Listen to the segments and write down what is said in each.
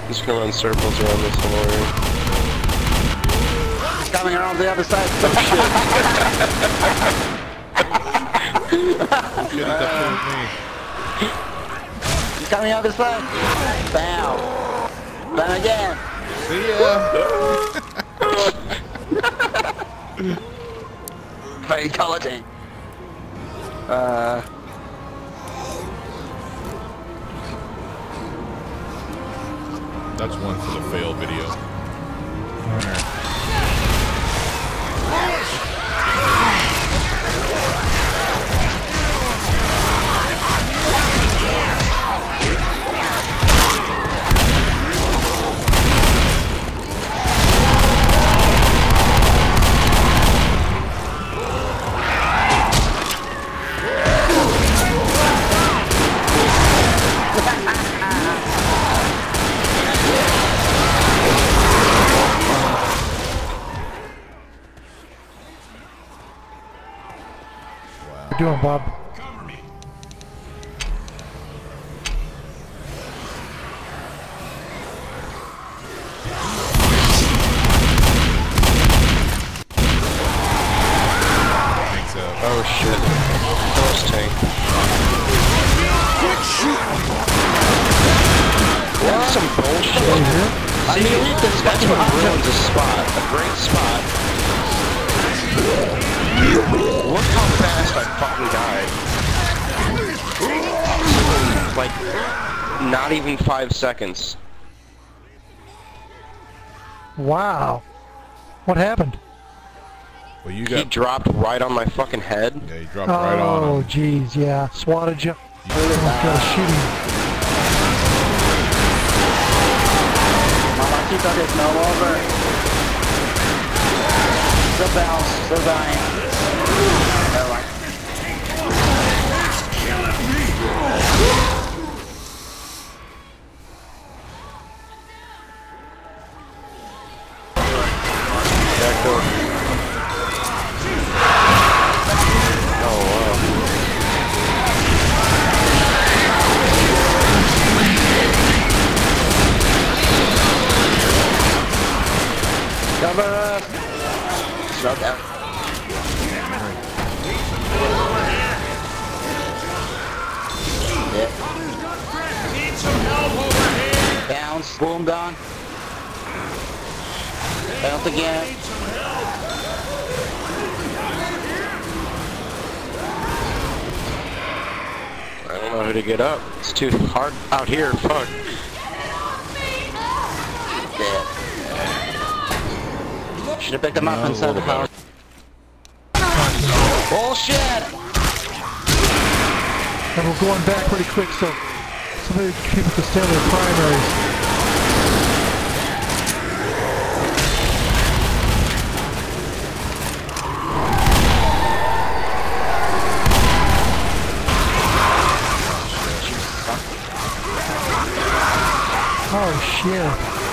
just gonna run circles around this whole area. He's coming around the other side. Oh shit! He's coming out this side. Bam. Bam again. See ya. Fatality. That's one for the fail video. How you doing, Bob? Cover me. Thanks, Oh shit! Force tank. That's some bullshit. I mean, that's what ruins a spot. A great spot. Look how fast I fucking died. Like, not even 5 seconds. Wow. What happened? well, you He got. dropped right on my fucking head. Yeah, you dropped right on Oh, him. jeez, yeah. Swatted you. Almost got a shooting. Mamacita is now over. Still bounce, still dying. Never mind. Back door. Oh wow. Cover up. Slow down. Yeah. Bounce, boom down. Bounce again. I don't know who to get up. It's too hard out here. Fuck. Yeah. Should have picked him up inside the power. Bullshit! And we're going back pretty quick, so somebody people can stay on their primaries. Oh shit.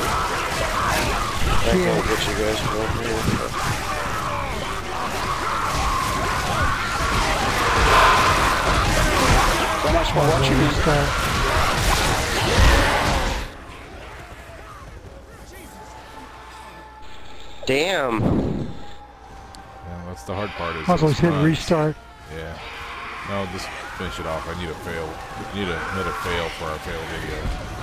I can't get you guys from over here. So much for watching this. Damn. Yeah, that's the hard part. Is I was always it's hit not- restart. Yeah. No, just finish it off. I need a fail. We need another fail for our fail video.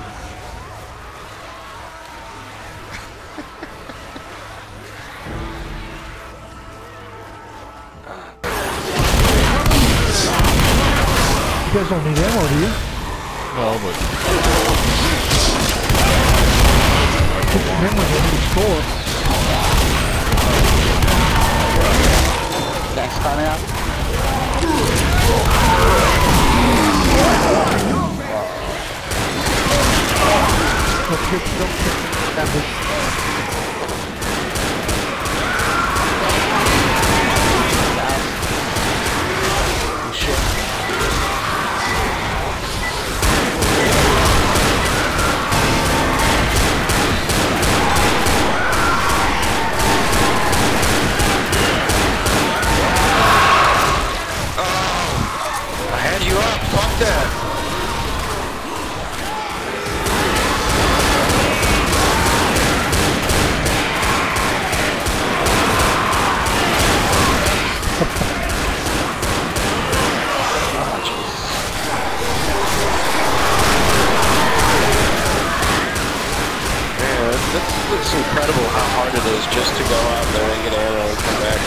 You guys don't need ammo, do you? No, but Put some in with it, score. Thanks, coming up. Don't kick. Fuck that. It's incredible how hard it is just to go out there and get ammo and come back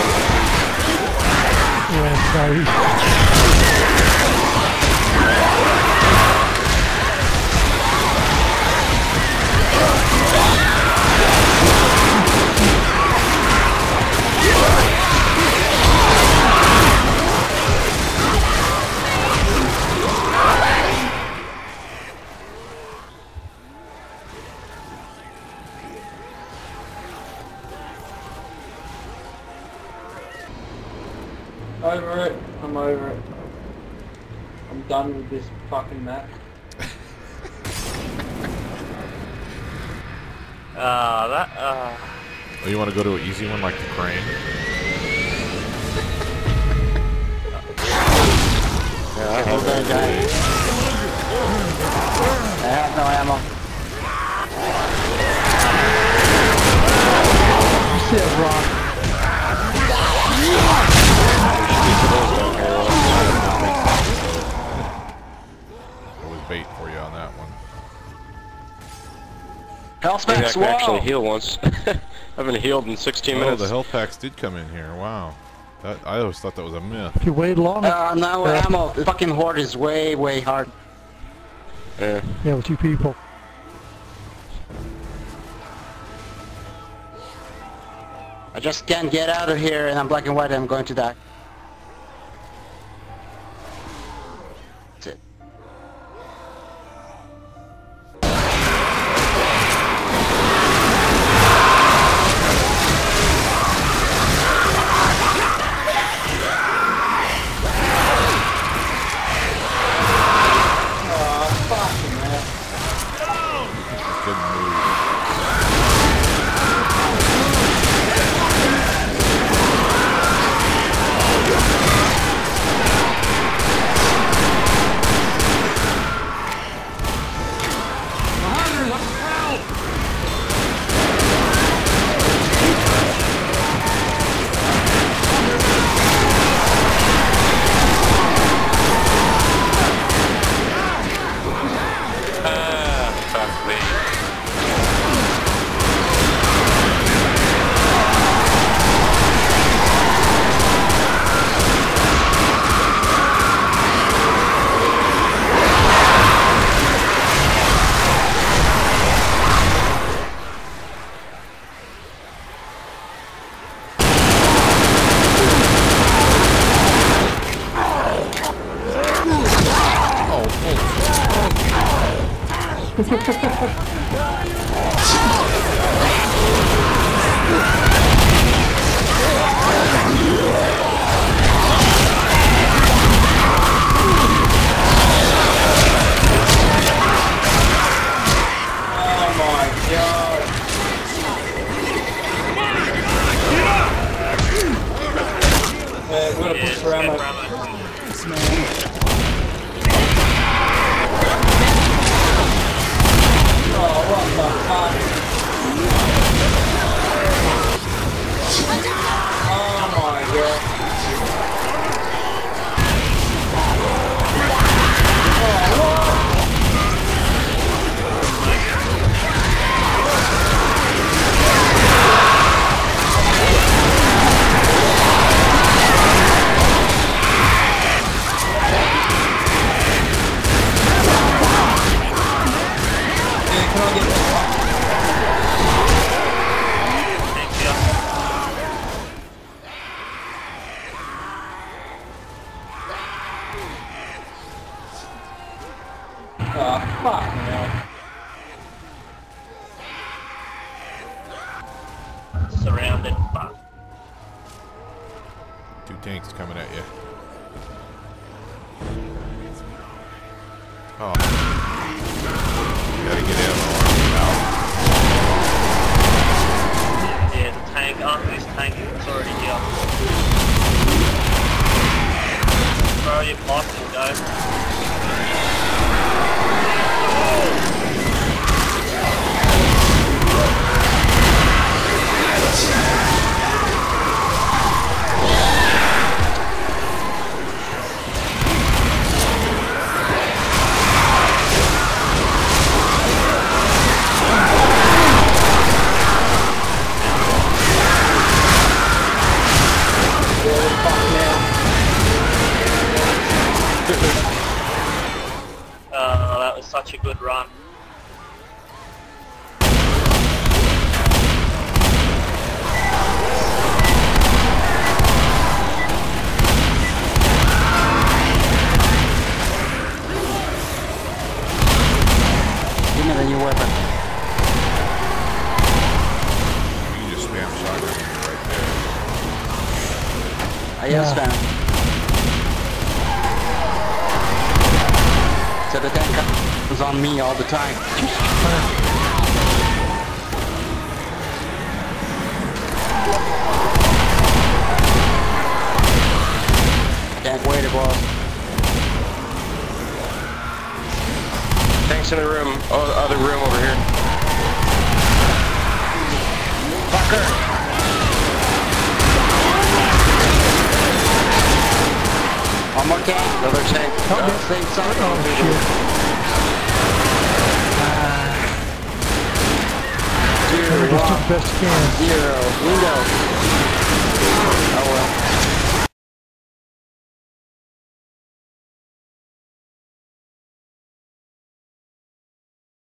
home. Yeah, nice. Over it. I'm over it. I'm done with this fucking map. Oh, you want to go to an easy one like the crane? I have no ammo. You see that rock? There was bait for you on that one. Maybe I can actually heal once. I haven't healed in 16 Oh, minutes. the health packs did come in here. Wow. I always thought that was a myth. If you wait long. No ammo. The fucking horde is way, way hard. Yeah. Yeah, with 2 people. I just can't get out of here, and I'm black and white, and I'm going to die. That's it. Good move. Fuck me. We're gonna push for ammo. Oh, what the fuck? Oh my god. Oh, what? Can I get this? Oh, fuck me. Surrounded. Fuck. 2 tanks coming at you. Oh. Gotta get in. Yeah, the tank. Oh, this tank is already here. Bro, you blocked him, go. You can just spam shotgun right there. I am spamming. So the tank is on me all the time. Can't wait it, boss. Tanks in the room. Oh, the other room over here. Fucker! One more tank. Another tank. Same side. Oh shit. Zero, Just took the best can. 0, window. Oh well.